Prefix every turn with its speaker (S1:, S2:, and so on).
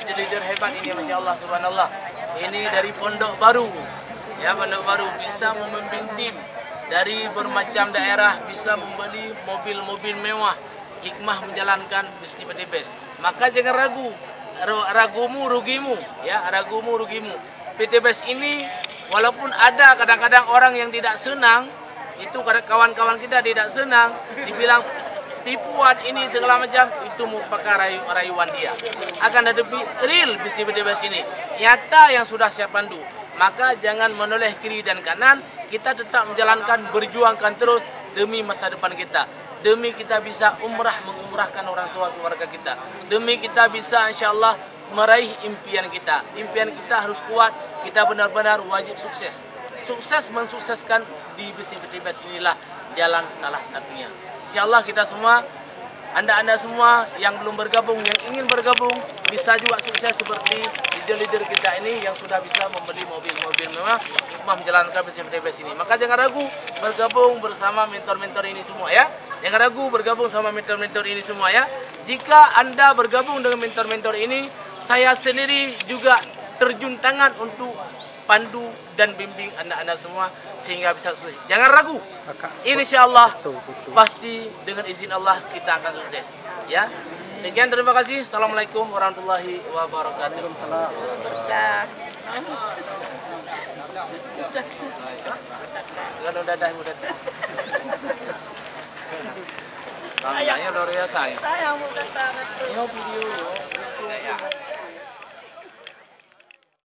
S1: leader-leader hebat ini, Masya Allah, Subhanallah. Ini dari Pondok Baru, ya, Pondok Baru bisa memimpin tim dari bermacam daerah, bisa membeli mobil-mobil mewah, hikmah menjalankan bisnis PT BES. Maka jangan ragu, ragumu rugimu, ya, ragumu rugimu. PT BES ini walaupun ada kadang-kadang orang yang tidak senang, itu kawan-kawan kita tidak senang, dibilang tipuan ini segala macam, itu merupakan rayuan dia. Akan tetapi real bisnis PT BES ini nyata yang sudah saya pandu. Maka jangan menoleh kiri dan kanan, kita tetap menjalankan, berjuangkan terus demi masa depan kita. Demi kita bisa mengumrahkan orang tua keluarga kita. Demi kita bisa insya-Allah meraih impian kita. Impian kita harus kuat, kita benar-benar wajib sukses. Sukses mensukseskan di bisnis PT BES inilah jalan salah satunya. Insya-Allah kita semua, Anda semua yang belum bergabung, yang ingin bergabung, bisa juga sukses seperti leader-leader kita ini yang sudah bisa membeli mobil-mobil mewah, hikmah menjalankan bisnis PT BES ini. Maka jangan ragu bergabung bersama mentor-mentor ini semua, ya. Jangan ragu bergabung sama mentor-mentor ini semua, ya. Jika Anda bergabung dengan mentor-mentor ini, saya sendiri juga terjun tangan untuk pandu dan bimbing anak-anak semua sehingga bisa sukses. Jangan ragu. Insyaallah pasti dengan izin Allah kita akan sukses. Ya. Sekian, terima kasih. Assalamualaikum warahmatullahi wabarakatuh. Kalau dadah mudah. Kameranya luar biasa. Saya mau kata video.